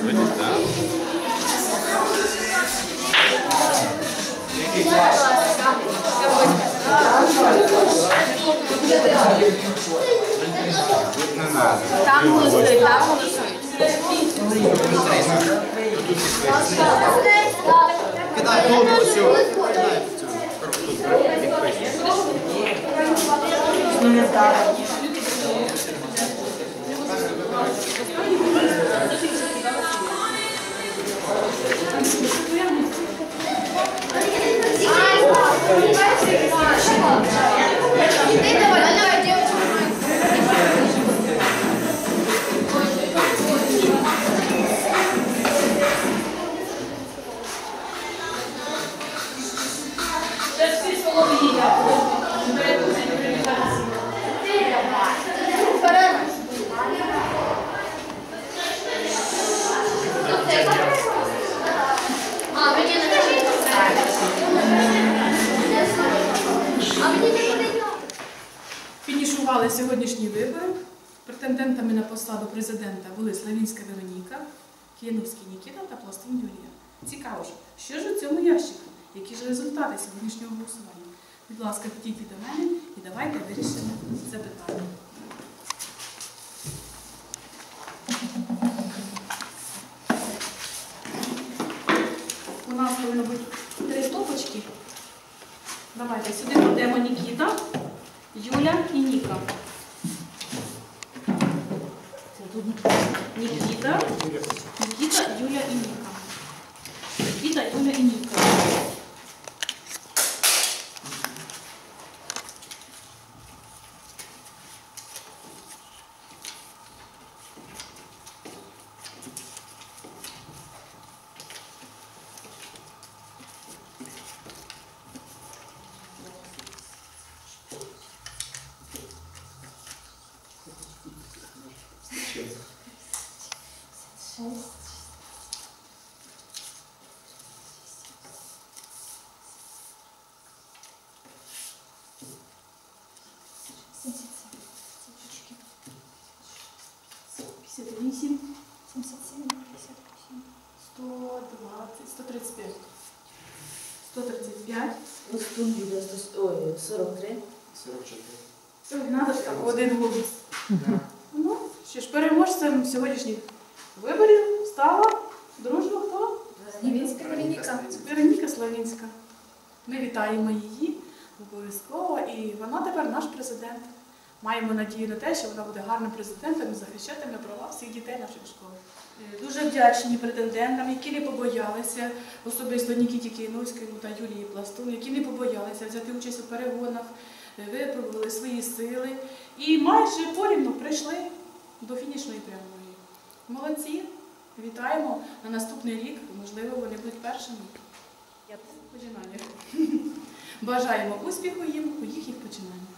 Видиш, так? Не надо. Там голосують, там голосують. Кидай тут все. Кидай цю. Фінішували сьогоднішні вибори. Претендентами на посаду президента були Славінська Вероніка, Кіяновський Нікіта та Пластун Юлія. Цікаво ж, що ж у цьому ящику? Які ж результати сьогоднішнього голосування? Будь ласка, підійдіть до мене і давайте вирішимо це питання. У нас повинно бути 3 стопочки. Давайте сюди кладемо Нікіта, Юля і Ніка. Нікіта, Юля і Ніка. Нікіта, Юля і Ніка. Вісім, 77, 58, 120, 135. 135. 43. 44. Надо ж так, один голос. Ну, що ж, переможцем сьогоднішніх виборів стала дружба хто? Славінська Вероніка. Вероніка Славінська. Ми вітаємо її обов'язково, і вона тепер наш президент. Маємо надію на те, що вона буде гарним президентом і захищатиме права всіх дітей нашої школи. Дуже вдячні претендентам, які не побоялися, особисто Нікіті Кіяновському та Юлії Пластун, які не побоялися взяти участь у перегонах, випробували свої сили і майже порівну прийшли до фінішної прямої. Молодці! Вітаємо на наступний рік, можливо, вони будуть першими. Починання. Бажаємо успіху їм у їхніх починаннях.